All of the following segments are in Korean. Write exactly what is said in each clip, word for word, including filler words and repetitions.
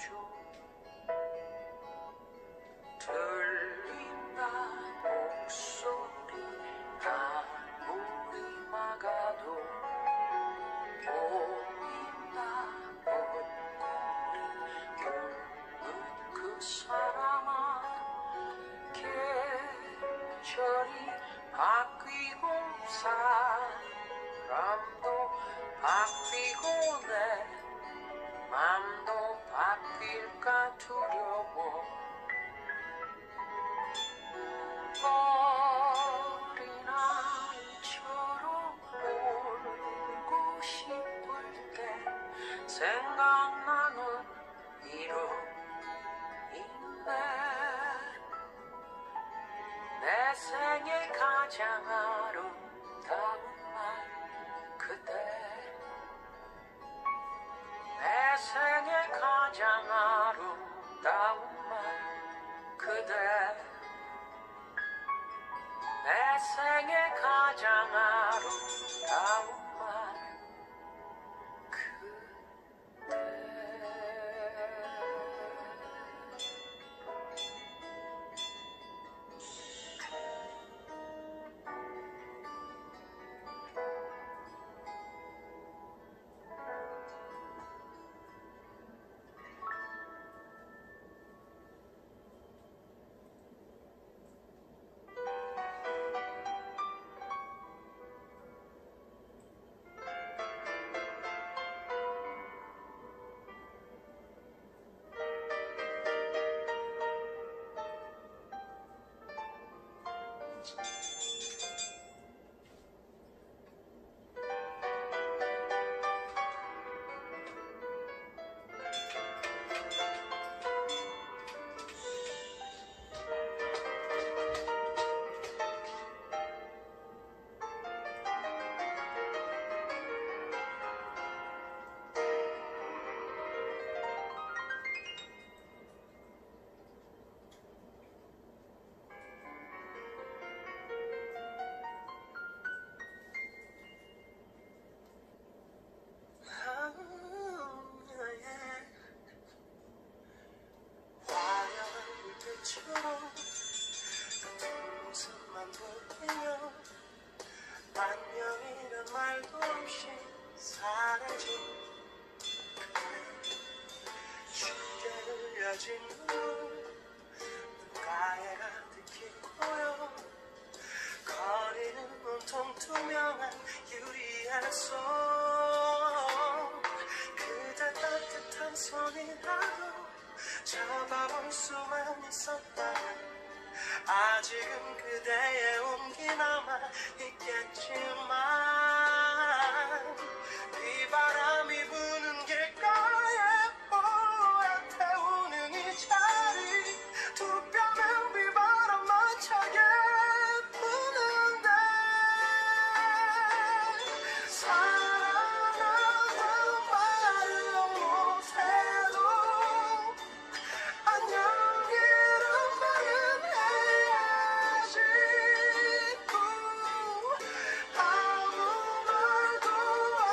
들린다 목소리 아무리 막아도 보인다 얼굴이 묻는 그 사람아 계절이 바뀌고 사람도 바뀌고 내 맘도 바뀔까 두려워 어린아이처럼 울고 싶을 때 생각나는 이름인데 내 생에 가장 아름다운 말 그대 내 생에 가장 아름다운 말 그대 내 생에 가장 아름다운 말 그대 모습만 보이며 안녕이란 말도 없이 사라진 쉽게 흘려진 눈 눈가에 가득히 보여 거리는 온통 투명한 유리알 속 그대 따뜻한 손이라도 잡아볼 수만 있었다면 아직은 그대의 온기 남아 있겠지만 비바람이 부는 길가에 오래 태우는 이 자리 두 뼘의 비바람만 차게 부는데 사랑하는 말을 못해도 안녕이란 말은 해야지 아무 말도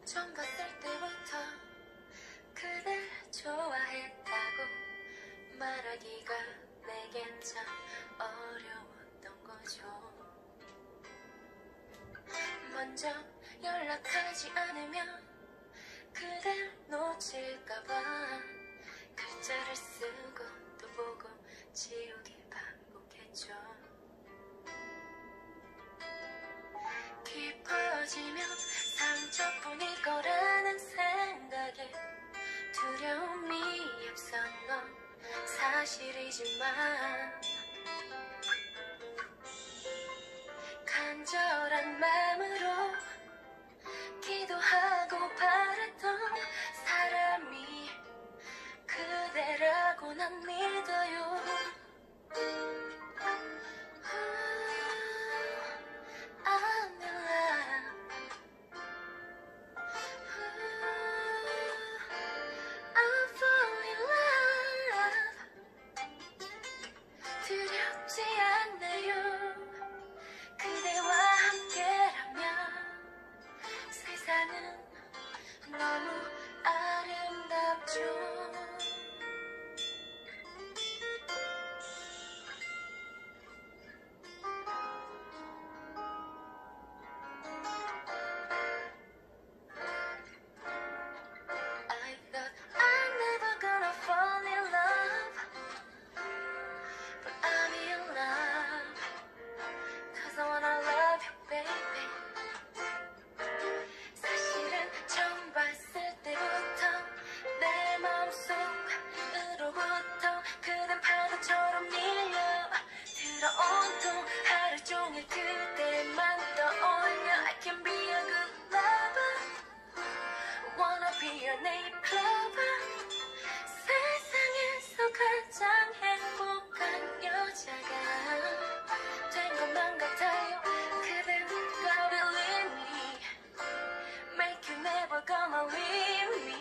처음 봤을 때부터 그댈 좋아했다고 말하기가 내겐 참 어려웠던 거죠. 먼저 연락하지 않으면 그댈 놓칠까봐 글자를 쓰고 또 보고 지우기 반복했죠. 깊어지면 상처뿐일 거라는 생각에 두려움이 앞선 건 사실이지만 간절한 마음으로 기도하고 바랬던 사람이 그대라고 난 믿어요. I'm in love. I'm falling in love. 두렵지 않네요. 그대와 함께라면 세상은 너무 아름답죠. I thought I'm never gonna fall in love, but I'm in love, 'cause I wanna love you, baby. 사실은 처음 봤을 때부터 내 마음속으로부터 그댄 파도처럼 밀려 들어온통 하루 종일 그대만 떠올려. I can be a good lover, wanna be your name lover. 세상에서 가장 행복한 여자가 된 것만 같아요. 그대가 believe me, make you never gonna leave me.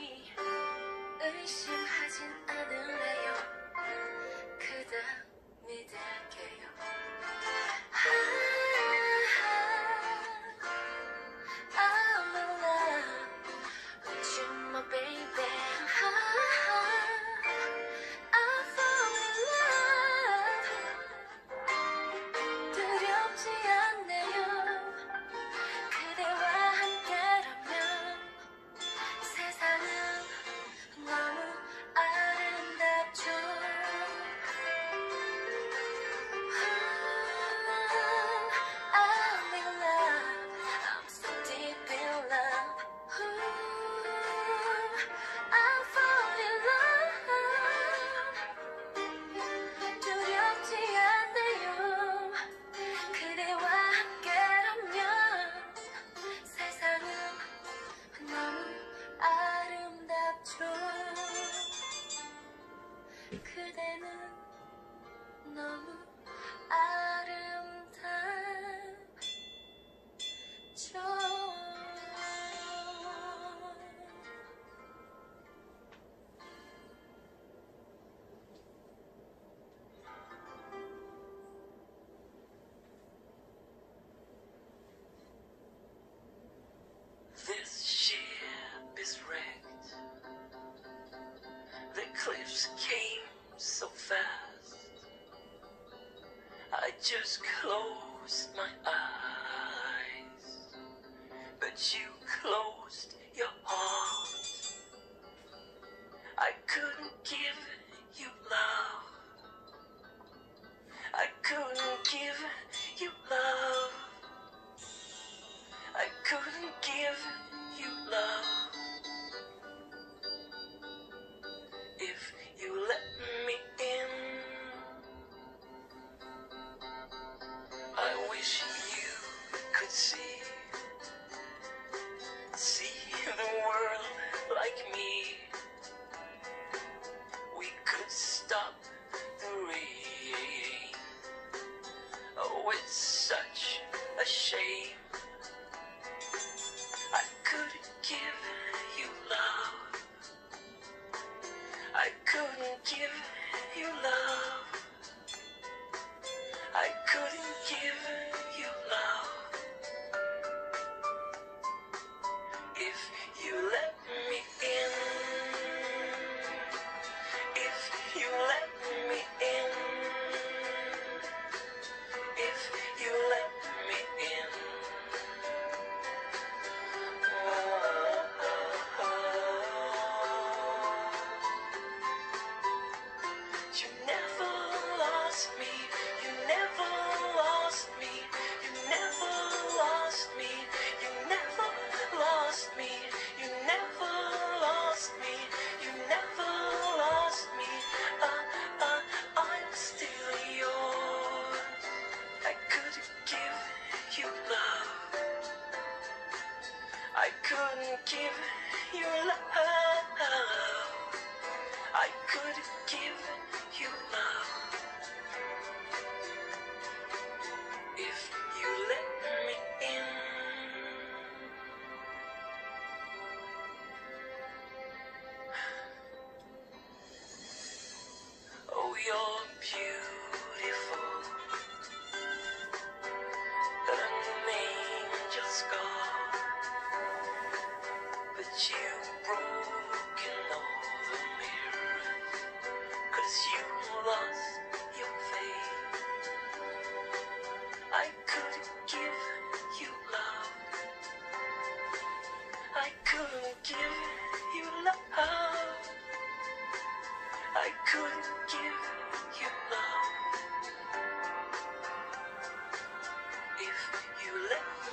의심하진 않을래요. 그대 믿을게요. I'm in love with you, my baby. I'm falling in love. 두렵지 않네요. 그대와 함께라면 세상은 너무 아름답죠. I'm in love, I'm so deep in love. I'm falling in love. 두렵지 않네요. 그대와 함께라면 세상은 너무 아름답죠. 그대는 너무 아름답죠. This ship is wrecked. The cliffs came so fast. I just closed my eyes, but you closed your heart. I couldn't give you love. I couldn't give you love. I couldn't give you love. If you let me in, I wish you could see, see the world like me. We could stop the rain. Oh, it's such a shame. I couldn't give you love. I couldn't give you love. I couldn't give you love. If you love. I couldn't give you love. I could give you love if you let me in. Oh, you're beautiful, an angel scar, but you've broken all the mirrors, 'cause you lost your faith. I could give you love, I couldn't give you love, I couldn't give you love if you let